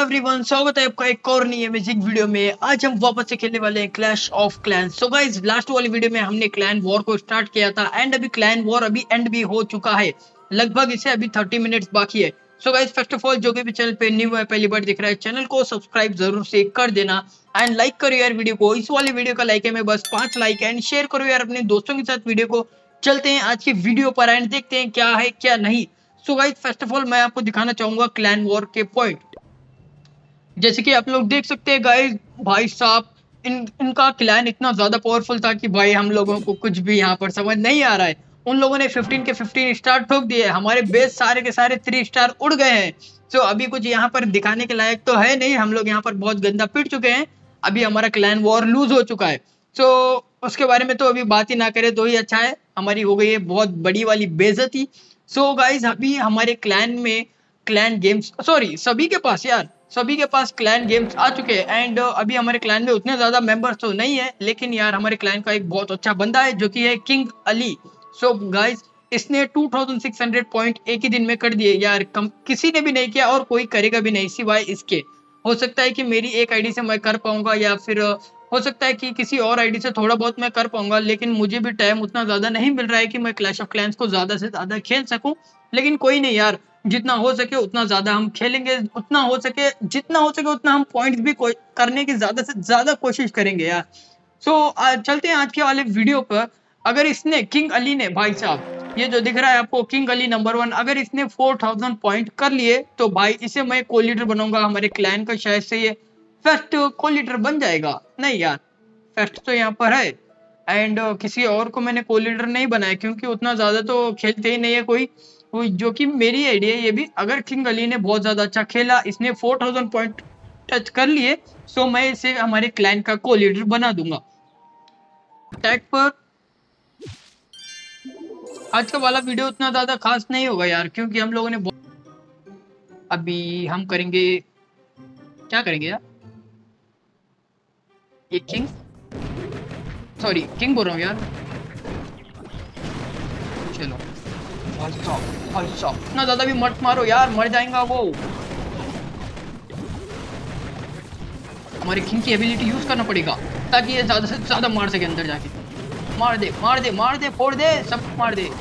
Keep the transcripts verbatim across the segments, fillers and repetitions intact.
Everyone, स्वागत है आपका एक और नई अमेजिंग वीडियो में। आज हम वापस से खेलने वाले हैं clash of clans. So guys, last वाली वीडियो में हमने क्लैन वॉर को स्टार्ट किया था एंड अभी क्लैन वॉर अभी एंड भी हो चुका है। लगभग इसे अभी थर्टी मिनट्स बाकी है। So guys, first of all जो भी चैनल पे न्यू है, पहली बार दिख रहा है, चैनल को सब्सक्राइब जरूर से कर देना एंड लाइक करो यार वीडियो को। इस वाली वीडियो का लाइक है मैं बस पांच लाइक एंड शेयर करो यार अपने दोस्तों के साथ वीडियो को। चलते हैं आज की वीडियो पर एंड देखते हैं क्या है क्या नहीं। So guys, first of all मैं आपको दिखाना चाहूंगा क्लैन वॉर के पॉइंट। जैसे कि आप लोग देख सकते हैं गाइस, भाई साहब इन इनका क्लैन इतना ज्यादा पावरफुल था कि भाई हम लोगों को कुछ भी यहाँ पर समझ नहीं आ रहा है। उन लोगों ने फिफ्टीन के फिफ्टीन स्टार ठोक दिए, हमारे बेस सारे के सारे थ्री स्टार उड़ गए हैं। सो अभी कुछ यहाँ पर दिखाने के लायक तो है नहीं, हम लोग यहाँ पर बहुत गंदा पिट चुके हैं। अभी हमारा क्लैन वॉर लूज हो चुका है। सो उसके बारे में तो अभी बात ही ना करे तो ही अच्छा है, हमारी हो गई है बहुत बड़ी वाली बेइज्जती। सो गाइस, अभी हमारे क्लैन में क्लैन गेम्स सॉरी सभी के पास यार सभी के पास क्लैन गेम्स आ चुके हैं एंड अभी हमारे क्लैन में उतने ज्यादा मेंबर्स तो नहीं है, लेकिन यार हमारे क्लैन का एक बहुत अच्छा बंदा है जो कि है किंग अली। सो गाइस, इसने two thousand six hundred point एक ही दिन में कर दिए यार। कम किसी ने भी नहीं किया और कोई करेगा भी नहीं सिवाय इसके। हो सकता है कि मेरी एक आईडी से मैं कर पाऊंगा या फिर हो सकता है कि किसी और आईडी से थोड़ा बहुत मैं कर पाऊंगा, लेकिन मुझे भी टाइम उतना ज्यादा नहीं मिल रहा है कि मैं क्लैश ऑफ क्लैंस को ज्यादा से ज्यादा खेल सकूं। लेकिन कोई नहीं यार, जितना हो सके उतना ज्यादा हम खेलेंगे, उतना हो सके जितना हो सके उतना हम पॉइंट्स भी करने की ज्यादा से ज्यादा कोशिश करेंगे यार। सो so, चलते हैं आज के वाले वीडियो पर। अगर इसने किंग अली ने, भाई साहब ये जो दिख रहा है आपको किंग अली नंबर वन, अगर इसने फोर थाउजेंड पॉइंट कर लिए तो भाई इसे मैं को लीडर बनाऊंगा हमारे क्लैन का। शायद से ये फर्स्ट को लीडर बन जाएगा। नहीं यार, फर्स्ट तो यहाँ पर है एंड किसी और को मैंने को लीडर नहीं बनाया क्योंकि उतना ज्यादा तो खेलते ही नहीं है कोई, जो कि मेरी आइडिया है ये भी। अगर किंग अली ने बहुत ज्यादा अच्छा खेला, इसने फोर थाउजेंड पॉइंट टच कर लिए, सो मैं इसे हमारे क्लैन का को लीडर बना दूंगा। अटैक पर आज का वाला वीडियो उतना ज्यादा खास नहीं होगा यार, क्योंकि हम लोगों ने अभी हम करेंगे क्या करेंगे यार, ये किंग सॉरी किंग बोल रहा हूँ यार। चलो भाई साहब भाई साहब इतना ज्यादा भी मत मारो यार, मर जाएगा वो। हमारे किंग की एबिलिटी यूज करना पड़ेगा ताकि ये ज्यादा से ज्यादा मार सके अंदर जाके। मार दे मार दे मार दे फोड़ दे, सब मार दे।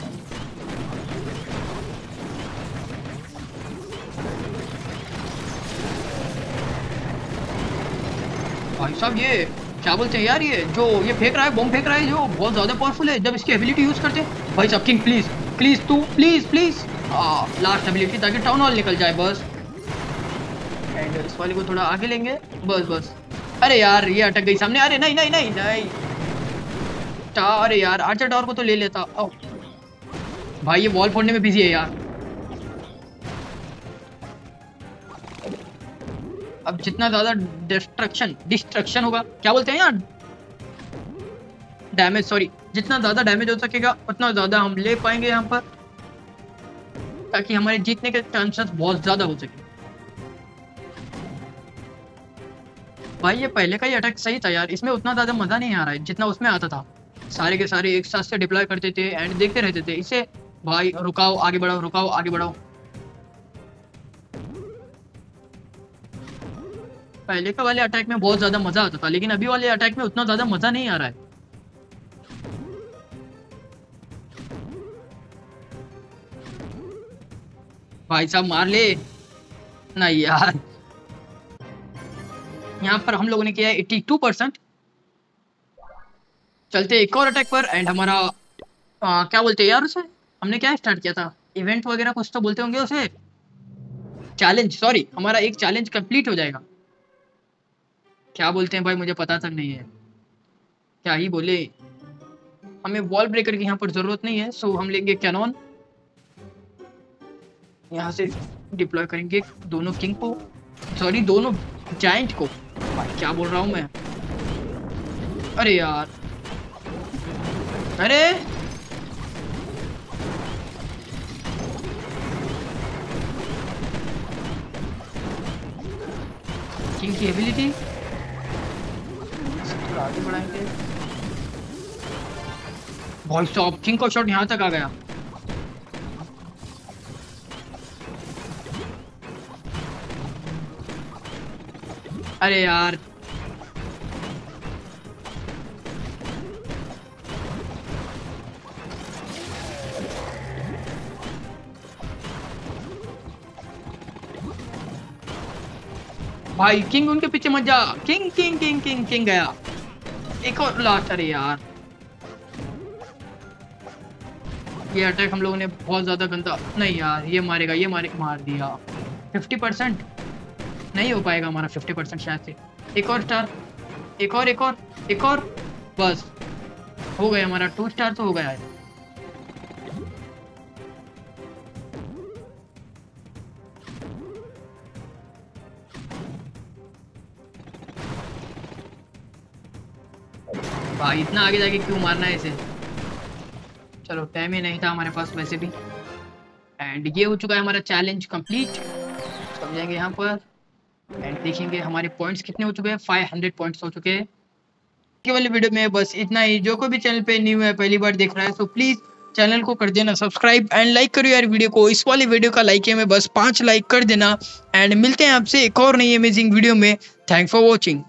भाई साहब ये क्या बोलते हैं यार, ये जो ये फेंक रहा है, बम फेंक रहा है, जो बहुत ज्यादा पावरफुल है जब इसकी एबिलिटी यूज करते हैं। भाई साहब किंग प्लीज प्लीज तू प्लीज प्लीज लास्ट एबिलिटी ताकि टाउन हॉल निकल जाए बस। एंड इस वाले को थोड़ा आगे लेंगे बस बस। अरे यार ये अटक गई सामने। अरे नहीं नहीं नहीं नहीं अरे यार आर्चर टावर को तो ले लेता। ओ भाई ये वॉल फोड़ने में बिजी है यार। अब जितना ज्यादा डिस्ट्रक्शन डिस्ट्रक्शन होगा, क्या बोलते हैं यार, डैमेज सॉरी जितना ज्यादा डैमेज हो सकेगा उतना ज्यादा हम ले पाएंगे यहाँ पर, ताकि हमारे जीतने के चांसेस बहुत ज्यादा हो सके। भाई ये पहले का ही अटैक सही था यार, इसमें उतना ज्यादा मजा नहीं आ रहा है जितना उसमें आता था। सारे के सारे एक साथ से डिप्लॉय करते थे एंड देखते रहते थे इसे। भाई रुकाओ आगे बढ़ाओ, रुकाओ आगे बढ़ाओ। पहले का वाले अटैक में बहुत ज्यादा मजा आता था, लेकिन अभी वाले अटैक में उतना ज्यादा मजा नहीं आ रहा है। भाई साहब मार ले। नहीं यार, यहाँ पर हम लोगों ने किया है एट्टी टू परसेंट। चलते एक और अटैक पर एंड हमारा आ, क्या बोलते हैं यार उसे, हमने क्या स्टार्ट किया था, इवेंट वगैरह कुछ तो बोलते होंगे उसे, चैलेंज सॉरी। हमारा एक चैलेंज कंप्लीट हो जाएगा। क्या बोलते हैं भाई मुझे पता तक नहीं है, क्या ही बोले। हमें वॉल ब्रेकर की यहाँ पर जरूरत नहीं है, सो हम लेंगे कैनॉन। यहाँ से डिप्लॉय करेंगे दोनों किंग को, सॉरी दोनों जाइंट को। भाई क्या बोल रहा हूँ मैं। अरे यार अरे किंग की एबिलिटी आगे बढ़ाएंगे। भाई साहब किंग का शॉट यहाँ तक आ गया। अरे यार भाई किंग उनके पीछे मत जा। King king king king king गया। एक और लास्ट। अरे यार ये अटैक हम लोगों ने बहुत ज्यादा गंदा। नहीं यार ये मारेगा, ये मारे मार दिया। फिफ्टी परसेंट नहीं हो पाएगा हमारा, फिफ्टी परसेंट शायद से। एक और स्टार, एक और एक और एक और, बस हो गया हमारा। टू स्टार तो हो गया है। भाई इतना आगे जाके क्यों मारना है इसे। चलो टाइम ही नहीं था हमारे पास वैसे भी। एंड ये हो चुका है हमारा चैलेंज कंप्लीट। समझेंगे यहाँ पर एंड देखेंगे हमारे पॉइंट्स कितने हो चुके हैं। फाइव हंड्रेड पॉइंट्स हो चुके हैं। के वाली वीडियो में बस इतना ही। जो कोई भी चैनल पे न्यू है, पहली बार देख रहा है, तो प्लीज चैनल को कर देना सब्सक्राइब एंड लाइक करो यार वीडियो को। इस वाली वीडियो का लाइक है में बस पांच लाइक कर देना। एंड मिलते हैं आपसे एक और नई अमेजिंग वीडियो में। Thanks for watching.